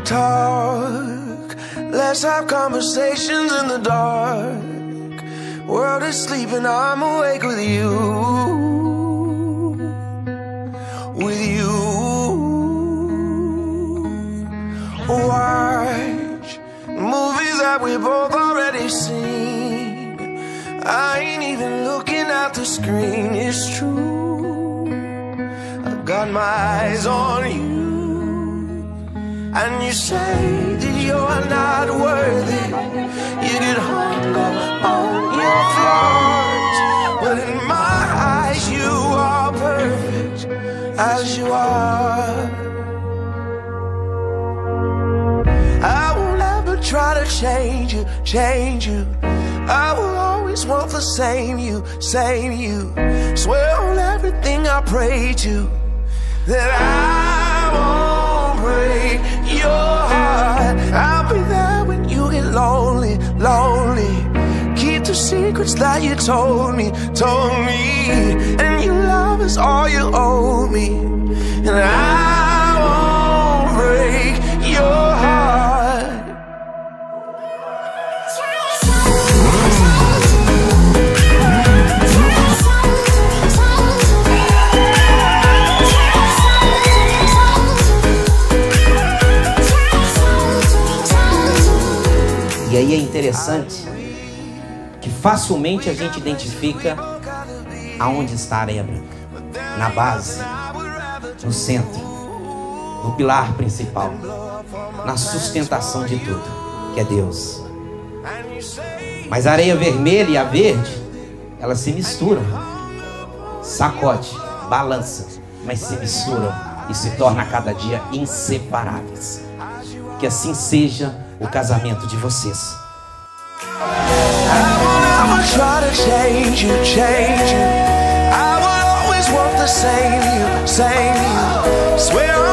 talk, let's have conversations in the dark. World is sleeping, I'm awake with you. With you. Watch movies that we both already seen. I ain't even looking at the screen, it's true. I got my eyes on you. And you say that you're not worthy. You get hung up on your flaws, but in my eyes you are perfect as you are. I won't ever try to change you, change you. I will always want the same you, same you. Swear on everything I pray to that I won't break your heart. I'll be there when you get lonely, lonely. Keep the secrets that you told me, told me. And your love is all you owe me. And I won't break your heart. E aí é interessante que facilmente a gente identifica aonde está a areia branca. Na base, no centro, no pilar principal, na sustentação de tudo, que é Deus. Mas a areia vermelha e a verde, elas se misturam, sacode, balança, mas se misturam e se tornam a cada dia inseparáveis. Que assim seja o casamento de vocês. I will try to change you, change you. I will always want the same you, same you. Swear